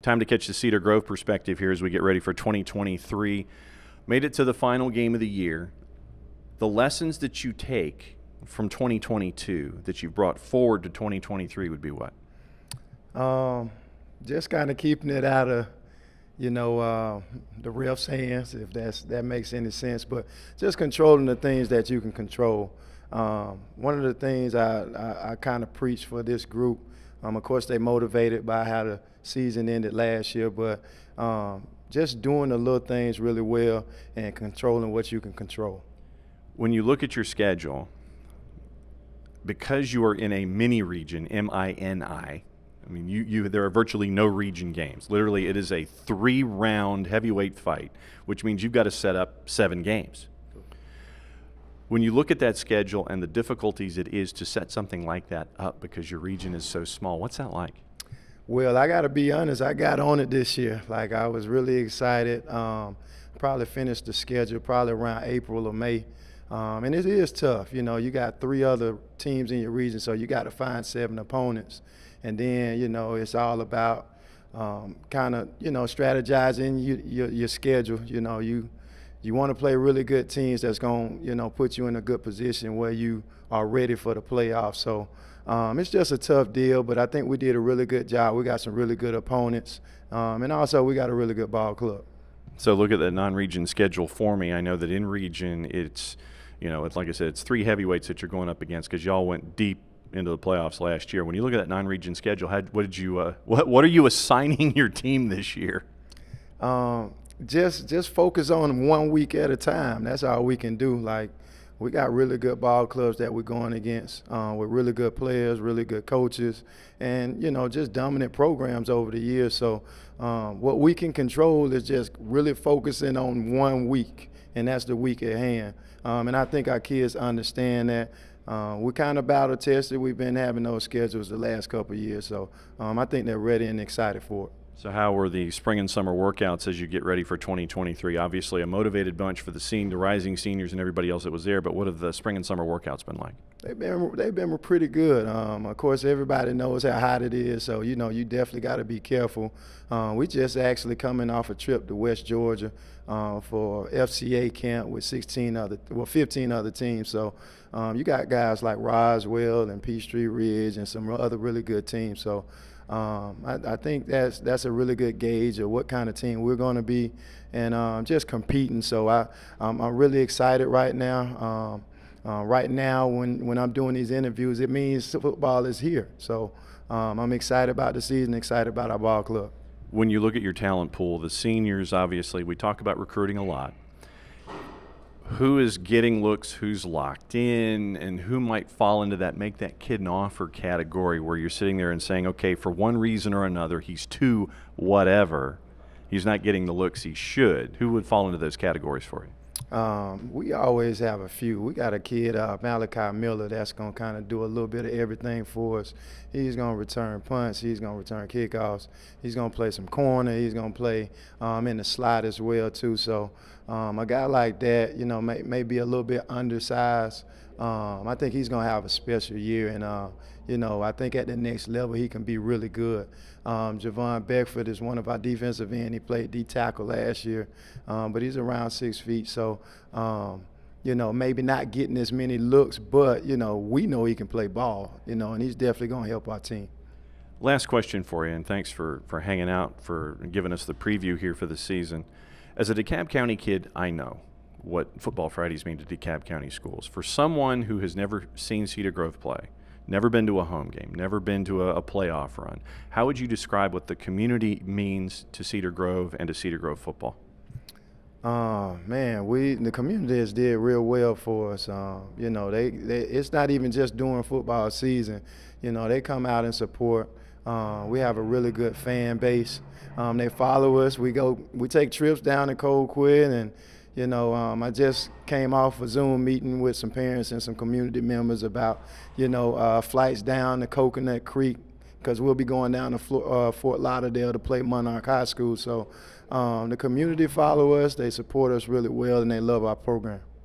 Time to catch the Cedar Grove perspective here as we get ready for 2023. Made it to the final game of the year. The lessons that you take from 2022 that you've brought forward to 2023 would be what? Just kind of keeping it out of, the ref's hands, if that makes any sense. But just controlling the things that you can control. One of the things I kind of preach for this group, of course they're motivated by how the season ended last year, but just doing the little things really well and controlling what you can control. When you look at your schedule, because you are in a mini region, M-I-N-I, I mean, there are virtually no region games. Literally, it is a 3-round heavyweight fight, which means you've got to set up 7 games. When you look at that schedule and the difficulties it is to set something like that up because your region is so small, what's that like? Well, I got to be honest, I got on it this year. Like, I was really excited. Probably finished the schedule probably around April or May. And it is tough. You got 3 other teams in your region, so you got to find 7 opponents. And then, it's all about kind of, strategizing your schedule. You want to play really good teams that's going to, put you in a good position where you are ready for the playoffs. So it's just a tough deal, but I think we did a really good job. We got some really good opponents, and also we got a really good ball club. So look at the non-region schedule for me. I know that in region it's, it's like I said, it's 3 heavyweights that you're going up against because y'all went deep into the playoffs last year. When you look at that non-region schedule, what are you assigning your team this year? Just focus on 1 week at a time. That's all we can do. Like, we got really good ball clubs that we're going against with really good players, really good coaches, and, just dominant programs over the years. So what we can control is just really focusing on 1 week, and that's the week at hand. And I think our kids understand that. We're kind of battle tested. We've been having those schedules the last couple of years. So I think they're ready and excited for it. So how were the spring and summer workouts as you get ready for 2023? Obviously a motivated bunch for the rising seniors and everybody else that was there, but what have the spring and summer workouts been like? They've been pretty good. Of course, everybody knows how hot it is, so, you definitely got to be careful. We just actually coming off a trip to West Georgia for FCA camp with 15 other teams. So you got guys like Roswell and Peachtree Ridge and some other really good teams. So I think that's a really good gauge of what kind of team we're going to be and just competing. So I'm really excited right now. Right now, when I'm doing these interviews, it means football is here. So I'm excited about the season, excited about our ball club. When you look at your talent pool, the seniors, obviously, we talk about recruiting a lot. Who is getting looks, who's locked in, and who might fall into that make that kid an offer category where you're sitting there and saying, okay, for one reason or another, he's too whatever. He's not getting the looks he should. Who would fall into those categories for you? We always have a few. We got a kid, Malachi Miller, that's going to kind of do a little bit of everything for us. He's going to return punts. He's going to return kickoffs. He's going to play some corner. He's going to play in the slot as well, too. So a guy like that, may be a little bit undersized. I think he's going to have a special year. And, I think at the next level he can be really good. Javon Beckford is one of our defensive end. He played D-tackle last year, but he's around 6 feet. So, maybe not getting as many looks, but, we know he can play ball, and he's definitely going to help our team. Last question for you, and thanks for hanging out, for giving us the preview here for the season. As a DeKalb County kid, I know what Football Fridays mean to DeKalb County schools. For someone who has never seen Cedar Grove play, never been to a home game, never been to a playoff run, how would you describe what the community means to Cedar Grove and to Cedar Grove football? Man, the community has did real well for us. It's not even just during football season. They come out and support. We have a really good fan base. They follow us. We take trips down to Colquitt, and I just came off a Zoom meeting with some parents and some community members about flights down to Coconut Creek, because we'll be going down to Fort Lauderdale to play Monarch High School. So the community follow us, they support us really well, and they love our program.